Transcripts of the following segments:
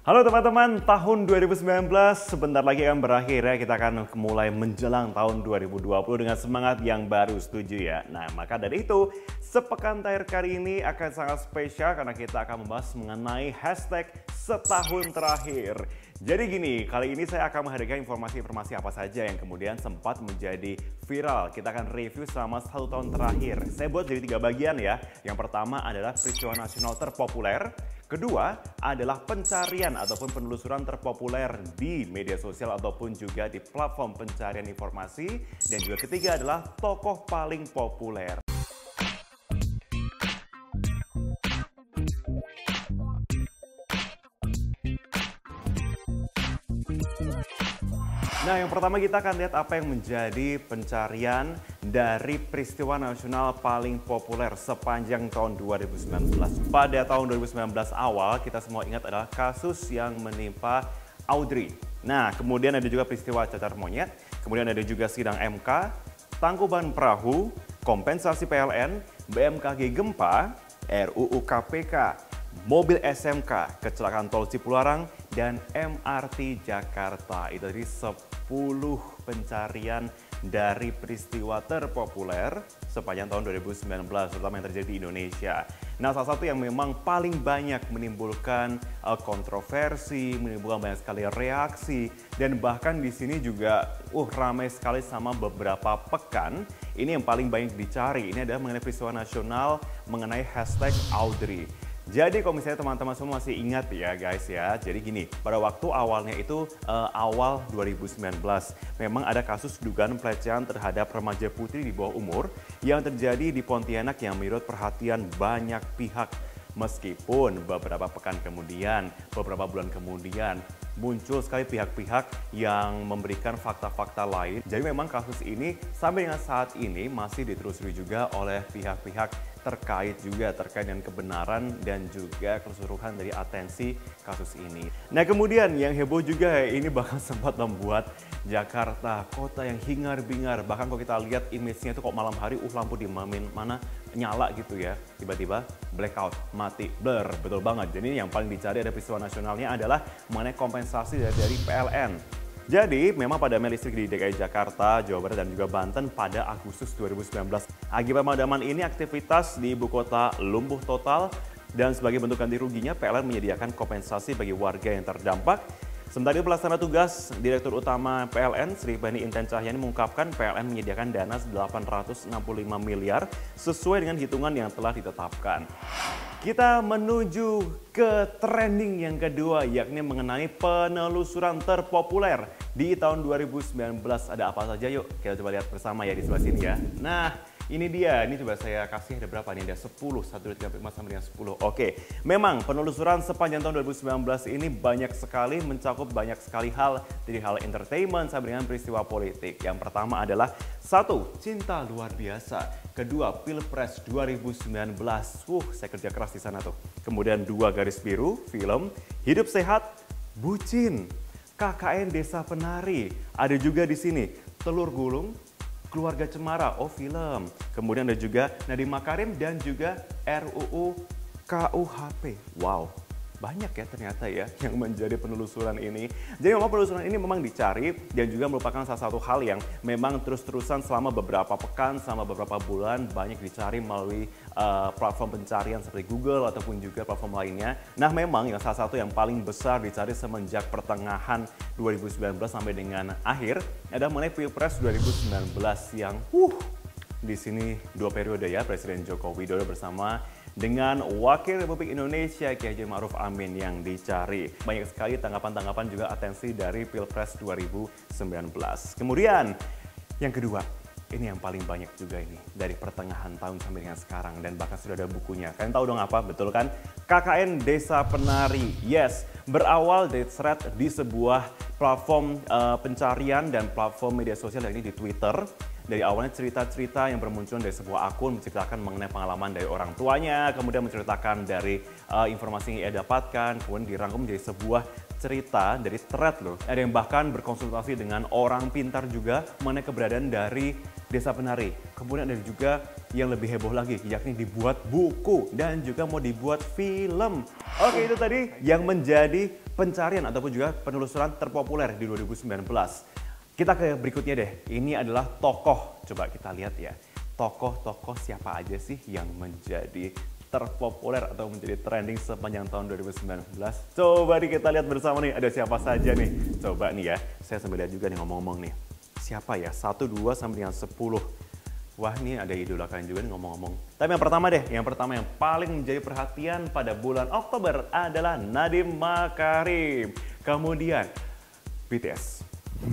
Halo teman-teman, tahun 2019 sebentar lagi akan berakhir ya. Kita akan mulai menjelang tahun 2020 dengan semangat yang baru, setuju ya? Nah, maka dari itu, sepekan terakhir kali ini akan sangat spesial karena kita akan membahas mengenai hashtag setahun terakhir. Jadi gini, kali ini saya akan menghadirkan informasi-informasi apa saja yang kemudian sempat menjadi viral. Kita akan review selama 1 tahun terakhir. Saya buat jadi 3 bagian ya. Yang pertama adalah peristiwa nasional terpopuler. Kedua adalah pencarian ataupun penelusuran terpopuler di media sosial ataupun juga di platform pencarian informasi. Dan juga ketiga adalah tokoh paling populer. Nah, yang pertama kita akan lihat apa yang menjadi pencarian dari peristiwa nasional paling populer sepanjang tahun 2019. Pada tahun 2019 awal, kita semua ingat adalah kasus yang menimpa Audrey. Nah, kemudian ada juga peristiwa cacar monyet, kemudian ada juga sidang MK, tangkuban perahu, kompensasi PLN, BMKG gempa, RUU KPK, mobil SMK, kecelakaan tol Cipularang, dan MRT Jakarta. Itu tadi 10 pencarian dari peristiwa terpopuler sepanjang tahun 2019, terutama yang terjadi di Indonesia. Nah, salah satu yang memang paling banyak menimbulkan kontroversi, menimbulkan banyak sekali reaksi, dan bahkan di sini juga ramai sekali sama beberapa pekan. Ini yang paling banyak dicari, ini adalah mengenai peristiwa nasional mengenai hashtag Audrey. Jadi kalau misalnya teman-teman semua masih ingat ya guys ya, jadi gini, pada waktu awalnya itu awal 2019, memang ada kasus dugaan pelecehan terhadap remaja putri di bawah umur yang terjadi di Pontianak yang menyedot perhatian banyak pihak. Meskipun beberapa pekan kemudian, beberapa bulan kemudian, muncul sekali pihak-pihak yang memberikan fakta-fakta lain. Jadi memang kasus ini sampai dengan saat ini masih ditelusuri juga oleh pihak-pihak terkait dengan kebenaran dan juga keseluruhan dari atensi kasus ini. Nah, kemudian yang heboh juga ini bahkan sempat membuat Jakarta kota yang hingar-bingar. Bahkan kalau kita lihat image-nya itu kok malam hari lampu di mana nyala gitu ya. Tiba-tiba blackout, mati, blur, betul banget. Jadi yang paling dicari ada peristiwa nasionalnya adalah mengenai kompensasi dari PLN. Jadi, memang padamnya listrik di DKI Jakarta, Jawa Barat, dan juga Banten pada Agustus 2019. Akibat pemadaman ini, aktivitas di ibu kota lumpuh total dan sebagai bentuk ganti ruginya, PLN menyediakan kompensasi bagi warga yang terdampak. Sementara itu, pelaksana tugas Direktur Utama PLN, Sri Bani Inten Cahyani mengungkapkan PLN menyediakan dana 865 miliar sesuai dengan hitungan yang telah ditetapkan. Kita menuju ke trending yang kedua, yakni mengenai penelusuran terpopuler di tahun 2019. Ada apa saja? Yuk kita coba lihat bersama ya di sebelah sini ya. Nah, ini dia. Ini coba saya kasih ada berapa nih? Ada 10, 1, 2, 3, 4, 5 sampai dengan 10. Oke, memang penelusuran sepanjang tahun 2019 ini banyak sekali, mencakup banyak sekali hal, dari hal entertainment sampai dengan peristiwa politik. Yang pertama adalah 1. Cinta luar biasa. Kedua, Pilpres 2019. Saya kerja keras di sana tuh. Kemudian 2, Garis Biru, film. Hidup Sehat, Bucin. KKN Desa Penari. Ada juga di sini Telur Gulung, Keluarga Cemara, film. Kemudian ada juga Nadiem Makarim dan juga RUU KUHP. Wow, banyak ya ternyata ya yang menjadi penelusuran ini. Jadi memang penelusuran ini memang dicari dan juga merupakan salah satu hal yang memang terus-terusan selama beberapa pekan, selama beberapa bulan banyak dicari melalui platform pencarian seperti Google ataupun juga platform lainnya. Nah, memang yang salah satu yang paling besar dicari semenjak pertengahan 2019 sampai dengan akhir adalah mengenai Pilpres 2019 yang di sini 2 periode ya, Presiden Joko Widodo bersama dengan Wakil Republik Indonesia Kiai Haji Ma'ruf Amin yang dicari. Banyak sekali tanggapan-tanggapan juga atensi dari Pilpres 2019. Kemudian yang kedua, ini yang paling banyak juga ini dari pertengahan tahun sampai dengan sekarang dan bahkan sudah ada bukunya. Kalian tahu dong apa? Betul kan? KKN Desa Penari. Yes, berawal dari thread di sebuah platform pencarian dan platform media sosial yakni di Twitter. Dari awalnya cerita-cerita yang bermunculan dari sebuah akun menceritakan mengenai pengalaman dari orang tuanya, kemudian menceritakan dari informasi yang ia dapatkan, kemudian dirangkum menjadi sebuah cerita dari thread loh. Ada yang bahkan berkonsultasi dengan orang pintar juga mengenai keberadaan dari Desa Penari. Kemudian ada juga yang lebih heboh lagi, yakni dibuat buku dan juga mau dibuat film. Oke, itu tadi yang menjadi pencarian ataupun juga penelusuran terpopuler di 2019. Kita ke berikutnya deh, ini adalah tokoh. Coba kita lihat ya, tokoh-tokoh siapa aja sih yang menjadi terpopuler atau menjadi trending sepanjang tahun 2019. Coba nih kita lihat bersama nih, ada siapa saja nih. Coba nih ya, saya sambil lihat juga nih ngomong-ngomong nih. Siapa ya? 1, 2 sampai dengan 10. Wah, ini ada idola kalian juga nih ngomong-ngomong. Tapi yang pertama deh, yang paling menjadi perhatian pada bulan Oktober adalah Nadiem Makarim. Kemudian BTS.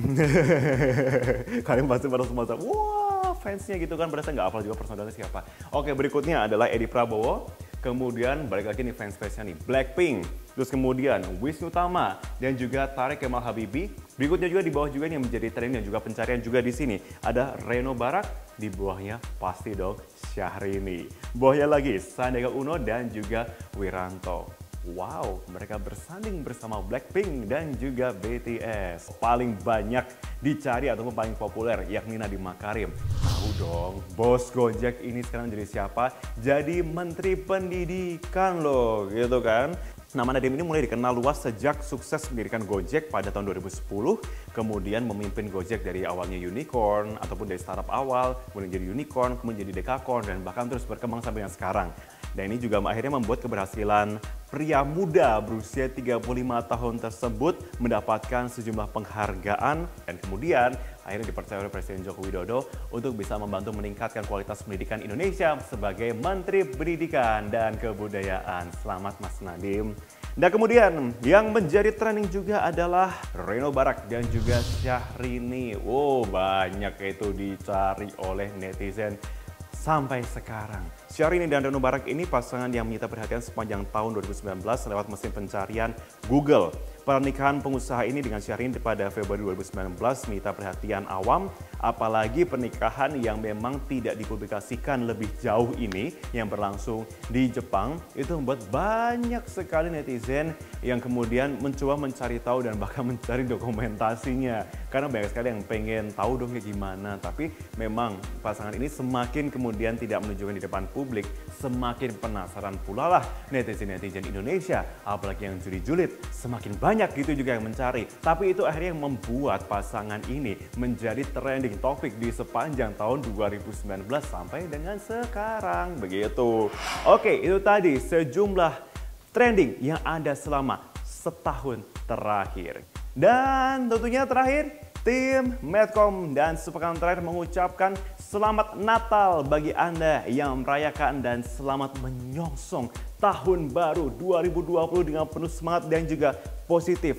Kalian pasti pada semua wah fansnya gitu kan, berasa nggak hafal juga personalnya siapa. Oke, berikutnya adalah Edi Prabowo. Kemudian balik lagi nih fans-fansnya nih, Blackpink. Terus kemudian Wisnu Tama dan juga Tareq Kemal Habibie. Berikutnya juga di bawah juga yang menjadi trending dan juga pencarian juga di sini ada Reno Barak, di bawahnya pasti dong Syahrini. Bawahnya lagi Sandiaga Uno dan juga Wiranto. Wow, mereka bersanding bersama Blackpink dan juga BTS. Paling banyak dicari ataupun paling populer yakni Nadiem Makarim. Tahu dong, bos Gojek ini sekarang jadi siapa? Jadi Menteri Pendidikan loh, gitu kan. Nama Nadiem ini mulai dikenal luas sejak sukses mendirikan Gojek pada tahun 2010, kemudian memimpin Gojek dari awalnya unicorn ataupun dari startup awal, kemudian jadi unicorn, kemudian jadi dekakorn, dan bahkan terus berkembang sampai yang sekarang. Dan ini juga akhirnya membuat keberhasilan pria muda berusia 35 tahun tersebut mendapatkan sejumlah penghargaan dan kemudian akhirnya dipercaya oleh Presiden Joko Widodo untuk bisa membantu meningkatkan kualitas pendidikan Indonesia sebagai Menteri Pendidikan dan Kebudayaan. Selamat Mas Nadiem. Dan kemudian yang menjadi trending juga adalah Reno Barak dan juga Syahrini. Wow, banyak itu dicari oleh netizen sampai sekarang. Syahrini dan Reno Barak ini pasangan yang menyita perhatian sepanjang tahun 2019 lewat mesin pencarian Google. Pernikahan pengusaha ini dengan Syahrini pada Februari 2019 menyita perhatian awam, apalagi pernikahan yang memang tidak dipublikasikan lebih jauh ini yang berlangsung di Jepang. Itu membuat banyak sekali netizen yang kemudian mencoba mencari tahu dan bahkan mencari dokumentasinya. Karena banyak sekali yang pengen tahu dong kayak gimana. Tapi memang pasangan ini semakin kemudian tidak menunjukkan di depan publik, semakin penasaran pula lah netizen-netizen Indonesia. Apalagi yang julid-julid, semakin banyak gitu juga yang mencari. Tapi itu akhirnya yang membuat pasangan ini menjadi trending topik di sepanjang tahun 2019 sampai dengan sekarang. Begitu. Oke, itu tadi sejumlah trending yang ada selama setahun terakhir. Dan tentunya terakhir, tim Medcom dan sepekan terakhir mengucapkan selamat Natal bagi Anda yang merayakan dan selamat menyongsong tahun baru 2020 dengan penuh semangat dan juga positif.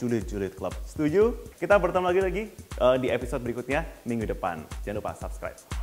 #NoJulid-Julid Club. Setuju? Kita bertemu lagi di episode berikutnya minggu depan. Jangan lupa subscribe.